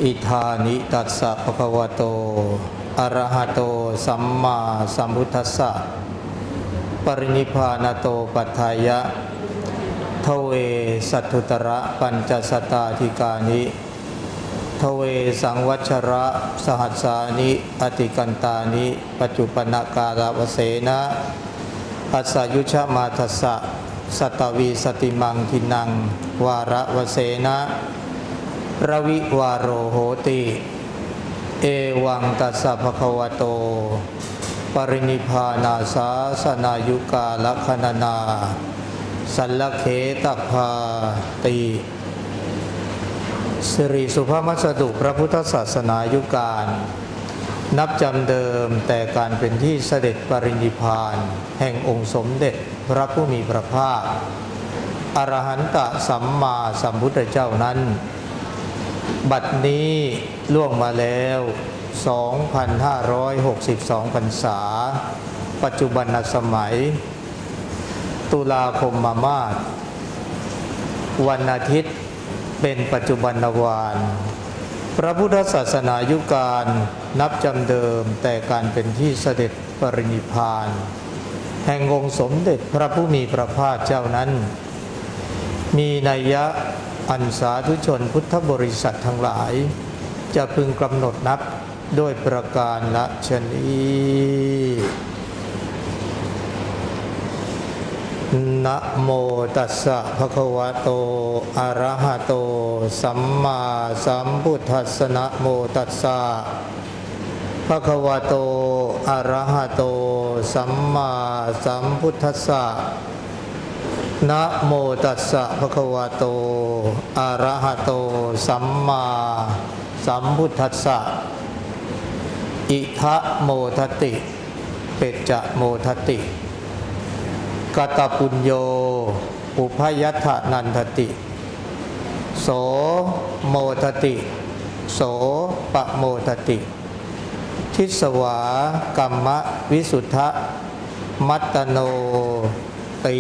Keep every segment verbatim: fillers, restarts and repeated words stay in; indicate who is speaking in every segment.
Speaker 1: อิธานิตัสสะภะคะวะโตอะระหะโตสัมมาสัมพุทธัสสะปรินิพพานโตปัฏฐายะทเวสัตถุตระปัญจสตาธิกานิทเวสังวัชระสหัสสานิอติกันตานิปัจจุปนกาลวเสนะอัสสยุชมาทัสสะสัตวีสติมังทินังวาระวเสนะรวิวาโรโหติเอวังตัสสะภะคะวะโตปรินิพพานาสาสนายุกาลคณนาสัลลเขตภาติสิริสุภาพมัสดุพระพุทธศาสนายุคการนับจำเดิมแต่การเป็นที่เสด็จปรินิพพานแห่งองค์สมเด็จพระผู้มีพระภาคอรหันตสัมมาสัมพุทธเจ้านั้นบัดนี้ล่วงมาแล้ว สองพันห้าร้อยหกสิบสอง พรรษาปัจจุบันสมัยตุลาคมมามาสวันอาทิตย์เป็นปัจจุบันวาลพระพุทธศาสนายุคการนับจำเดิมแต่การเป็นที่เสด็จปรินิพพานแห่งองค์สมเด็จพระผู้มีพระภาคเจ้านั้นมีนัยยะอันสาธุชนพุทธบริษัททั้งหลายจะพึงกำหนดนับด้วยประการละชนี้นะโมตัสสะภะคะวะโตอะระหะโตสัมมาสัมพุทธัสสะนะโมตัสสะภะคะวะโตอะระหะโตสัมมาสัมพุทธัสสะนะโมตัสสะภะคะวะโตอะระหะโตสัมมาสัมพุทธัสสะอิทะโมทติเปจจะโมทติกตปุญโยอุพยัตถนันทติโสโมทติโสปะโมทติทิสวากัมมะวิสุทธะมัตตโนตี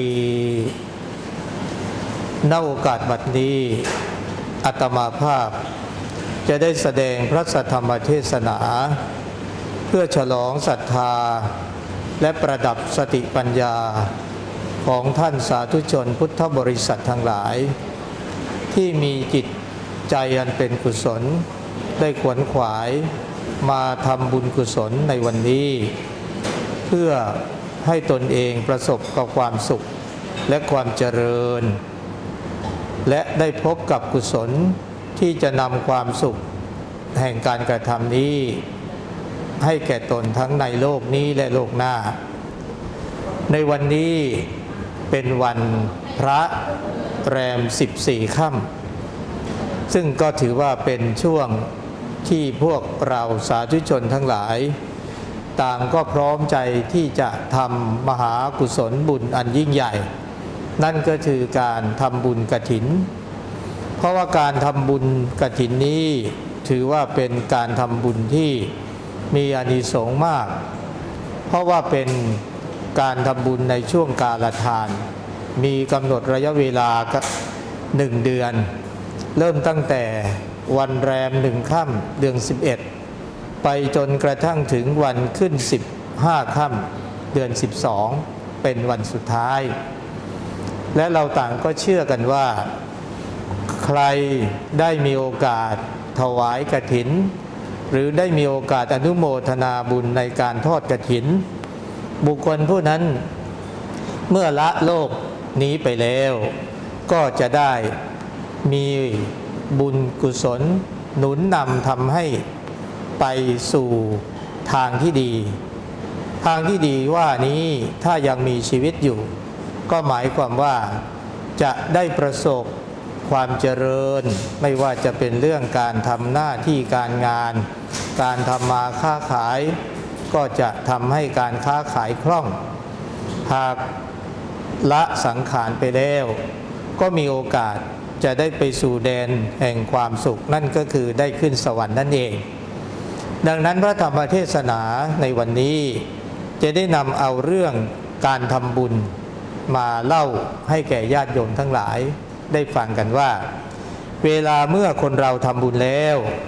Speaker 1: ณโอกาสบัดนี้อาตมาภาพจะได้แสดงพระสัทธรรมเทศนาเพื่อฉลองศรัทธาและประดับสติปัญญาของท่านสาธุชนพุทธบริษัททั้งหลายที่มีจิตใจอันเป็นกุศลได้ขวนขวายมาทำบุญกุศลในวันนี้เพื่อให้ตนเองประสบกับความสุขและความเจริญและได้พบกับกุศลที่จะนำความสุขแห่งการกระทำนี้ให้แก่ตนทั้งในโลกนี้และโลกหน้าในวันนี้เป็นวันพระแรมสิบสี่ค่ำซึ่งก็ถือว่าเป็นช่วงที่พวกเราสาธุชนทั้งหลายต่างก็พร้อมใจที่จะทำมหากุศลบุญอันยิ่งใหญ่นั่นก็คือการทำบุญกฐินเพราะว่าการทำบุญกฐินนี้ถือว่าเป็นการทำบุญที่มีอานิสงส์มากเพราะว่าเป็นการทำบุญในช่วงกาลทานมีกำหนดระยะเวลาหนึ่งเดือนเริ่มตั้งแต่วันแรมหนึ่งค่ำเดือนสิบเอ็ดไปจนกระทั่งถึงวันขึ้นสิบห้าค่ำเดือนสิบสองเป็นวันสุดท้ายและเราต่างก็เชื่อกันว่าใครได้มีโอกาสถวายกฐินหรือได้มีโอกาสอนุโมทนาบุญในการทอดกฐินบุคคลผู้นั้นเมื่อละโลกนี้ไปแล้วก็จะได้มีบุญกุศลหนุนนำทำให้ไปสู่ทางที่ดีทางที่ดีว่านี้ถ้ายังมีชีวิตอยู่ก็หมายความว่าจะได้ประสบความเจริญไม่ว่าจะเป็นเรื่องการทำหน้าที่การงานการทำมาค้าขายก็จะทำให้การค้าขายคล่องหากละสังขารไปแล้วก็มีโอกาสจะได้ไปสู่แดนแห่งความสุขนั่นก็คือได้ขึ้นสวรรค์นั่นเองดังนั้นพระธรรมเทศนาในวันนี้จะได้นำเอาเรื่องการทำบุญมาเล่าให้แก่ญาติโยมทั้งหลายได้ฟังกันว่าเวลาเมื่อคนเราทำบุญแล้ว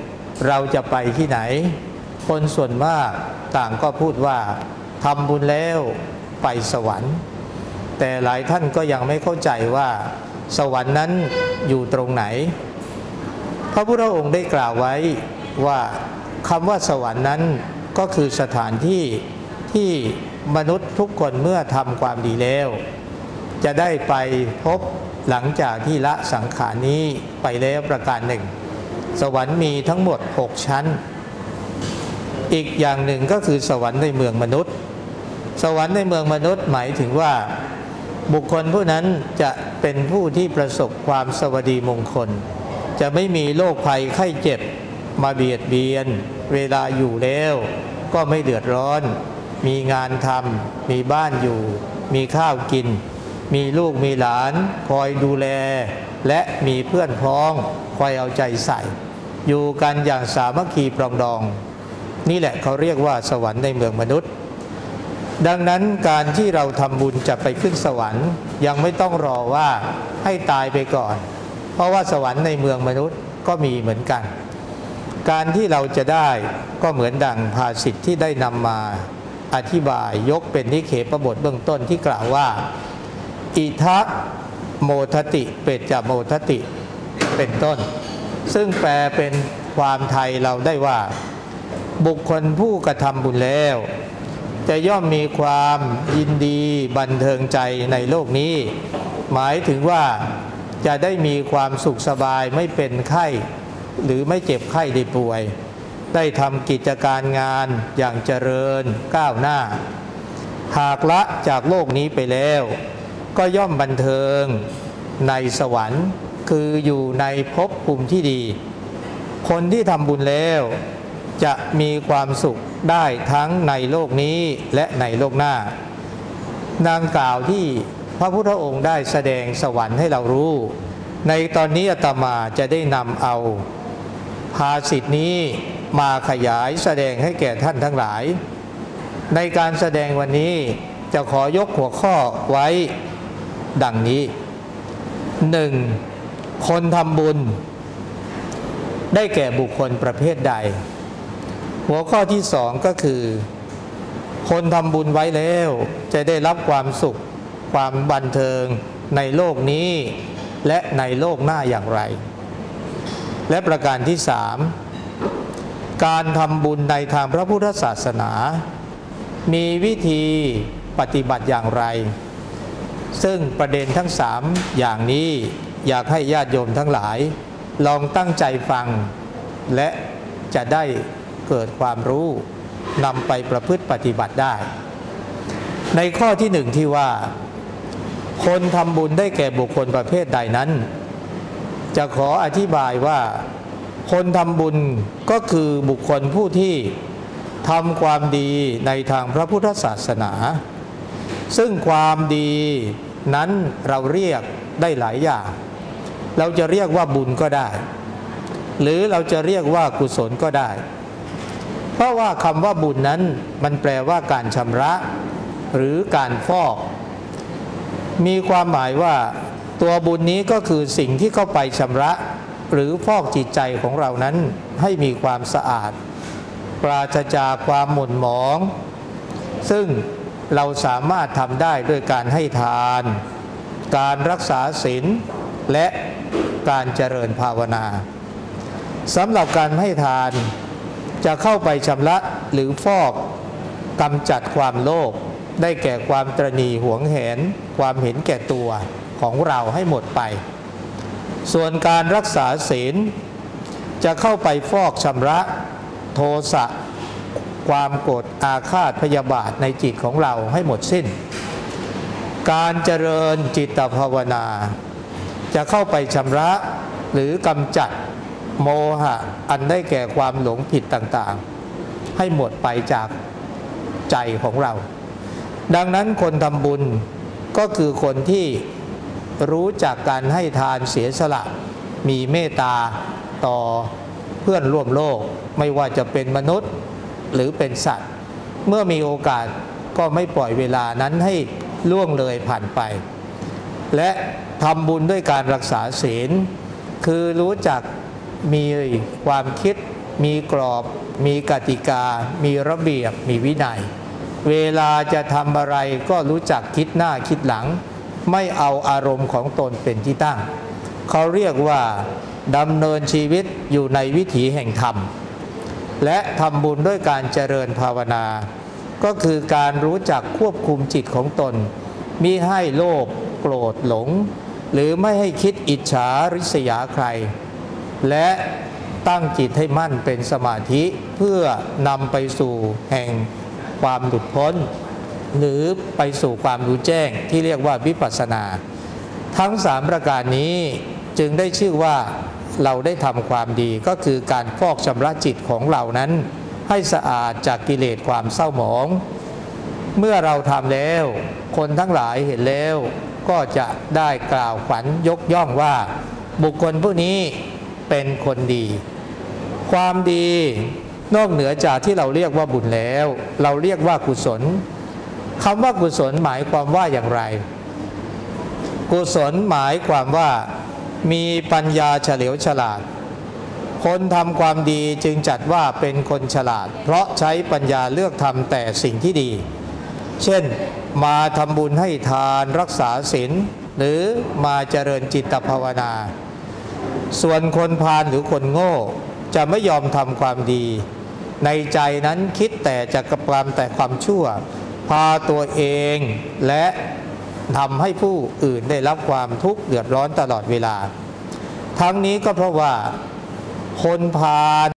Speaker 1: เราจะไปที่ไหนคนส่วนมากต่างก็พูดว่าทำบุญแล้วไปสวรรค์แต่หลายท่านก็ยังไม่เข้าใจว่าสวรรค์นั้นอยู่ตรงไหนพระพุทธองค์ได้กล่าวไว้ว่าคำว่าสวรรค์นั้นก็คือสถานที่ที่มนุษย์ทุกคนเมื่อทำความดีแล้วจะได้ไปพบหลังจากที่ละสังขารนี้ไปแล้วประการหนึ่งสวรรค์มีทั้งหมดหกชั้นอีกอย่างหนึ่งก็คือสวรรค์ในเมืองมนุษย์สวรรค์ในเมืองมนุษย์หมายถึงว่าบุคคลผู้นั้นจะเป็นผู้ที่ประสบความสวัสดีมงคลจะไม่มีโรคภัยไข้เจ็บมาเบียดเบียนเวลาอยู่แล้วก็ไม่เดือดร้อนมีงานทำมีบ้านอยู่มีข้าวกินมีลูกมีหลานคอยดูแลและมีเพื่อนพ้องคอยเอาใจใส่อยู่กันอย่างสามัคคีปรองดองนี่แหละเขาเรียกว่าสวรรค์ในเมืองมนุษย์ดังนั้นการที่เราทำบุญจะไปขึ้นสวรรค์ยังไม่ต้องรอว่าให้ตายไปก่อนเพราะว่าสวรรค์ในเมืองมนุษย์ก็มีเหมือนกันการที่เราจะได้ก็เหมือนดังภาษิตที่ได้นำมาอธิบายยกเป็นนิเขปบทเบื้องต้นที่กล่าวว่าอิทะโมทติเปจจโมทติเป็นต้นซึ่งแปลเป็นความไทยเราได้ว่าบุคคลผู้กระทำบุญแล้วจะย่อมมีความยินดีบันเทิงใจในโลกนี้หมายถึงว่าจะได้มีความสุขสบายไม่เป็นไข้หรือไม่เจ็บไข้ได้ป่วยได้ทำกิจการงานอย่างเจริญก้าวหน้าหากละจากโลกนี้ไปแล้วก็ย่อมบันเทิงในสวรรค์คืออยู่ในภพภูมิที่ดีคนที่ทำบุญแล้วจะมีความสุขได้ทั้งในโลกนี้และในโลกหน้านางกล่าวที่พระพุทธองค์ได้แสดงสวรรค์ให้เรารู้ในตอนนี้อาตมาจะได้นำเอาภาษิตนี้มาขยายแสดงให้แก่ท่านทั้งหลายในการแสดงวันนี้จะขอยกหัวข้อไว้ดังนี้หนึ่งคนทำบุญได้แก่บุคคลประเภทใดหัวข้อที่สองก็คือคนทำบุญไว้แล้วจะได้รับความสุขความบันเทิงในโลกนี้และในโลกหน้าอย่างไรและประการที่สามการทำบุญในทางพระพุทธศาสนามีวิธีปฏิบัติอย่างไรซึ่งประเด็นทั้งสามอย่างนี้อยากให้ญาติโยมทั้งหลายลองตั้งใจฟังและจะได้เกิดความรู้นำไปประพฤติปฏิบัติได้ในข้อที่หนึ่งที่ว่าคนทำบุญได้แก่บุคคลประเภทใดนั้นจะขออธิบายว่าคนทำบุญก็คือบุคคลผู้ที่ทำความดีในทางพระพุทธศาสนาซึ่งความดีนั้นเราเรียกได้หลายอย่างเราจะเรียกว่าบุญก็ได้หรือเราจะเรียกว่ากุศลก็ได้เพราะว่าคำว่าบุญนั้นมันแปลว่าการชำระหรือการฟอกมีความหมายว่าตัวบุญนี้ก็คือสิ่งที่เข้าไปชำระหรือฟอกจิตใจของเรานั้นให้มีความสะอาดปราศจากความหม่นหมองซึ่งเราสามารถทำได้ด้วยการให้ทานการรักษาศีลและการเจริญภาวนาสำหรับการให้ทานจะเข้าไปชำระหรือฟอกกำจัดความโลภได้แก่ความตระหนี่หวงแหนความเห็นแก่ตัวของเราให้หมดไปส่วนการรักษาศีลจะเข้าไปฟอกชำระโทสะความโกรธอาฆาตพยาบาทในจิตของเราให้หมดสิ้นการเจริญจิตภาวนาจะเข้าไปชำระหรือกำจัดโมหะอันได้แก่ความหลงผิดต่างๆให้หมดไปจากใจของเราดังนั้นคนทำบุญก็คือคนที่รู้จักการให้ทานเสียสละมีเมตตาต่อเพื่อนร่วมโลกไม่ว่าจะเป็นมนุษย์หรือเป็นสัตว์เมื่อมีโอกาสก็ไม่ปล่อยเวลานั้นให้ล่วงเลยผ่านไปและทำบุญด้วยการรักษาศีลคือรู้จักมีความคิดมีกรอบมีกติกามีระเบียบมีวินัยเวลาจะทำอะไรก็รู้จักคิดหน้าคิดหลังไม่เอาอารมณ์ของตนเป็นที่ตั้งเขาเรียกว่าดำเนินชีวิตอยู่ในวิถีแห่งธรรมและทำบุญด้วยการเจริญภาวนาก็คือการรู้จักควบคุมจิตของตนมิให้โลภโกรธหลงหรือไม่ให้คิดอิจฉาริษยาใครและตั้งจิตให้มั่นเป็นสมาธิเพื่อนำไปสู่แห่งความหลุดพ้นหรือไปสู่ความรู้แจ้งที่เรียกว่าวิปัสสนาทั้งสามประการนี้จึงได้ชื่อว่าเราได้ทำความดีก็คือการฟอกชำระจิตของเรานั้นให้สะอาดจากกิเลสความเศร้าหมองเมื่อเราทำแล้วคนทั้งหลายเห็นแล้วก็จะได้กล่าวขวัญยกย่องว่าบุคคลผู้นี้เป็นคนดีความดีนอกเหนือจากที่เราเรียกว่าบุญแล้วเราเรียกว่ากุศลคำว่ากุศลหมายความว่าอย่างไรกุศลหมายความว่ามีปัญญาเฉลียวฉลาดคนทำความดีจึงจัดว่าเป็นคนฉลาดเพราะใช้ปัญญาเลือกทำแต่สิ่งที่ดีเช่นมาทำบุญให้ทานรักษาศีลหรือมาเจริญจิตภาวนาส่วนคนพาลหรือคนโง่จะไม่ยอมทำความดีในใจนั้นคิดแต่จะกระทำแต่ความชั่วพาตัวเองและทำให้ผู้อื่นได้รับความทุกข์เดือดร้อนตลอดเวลาทั้งนี้ก็เพราะว่าคนพาล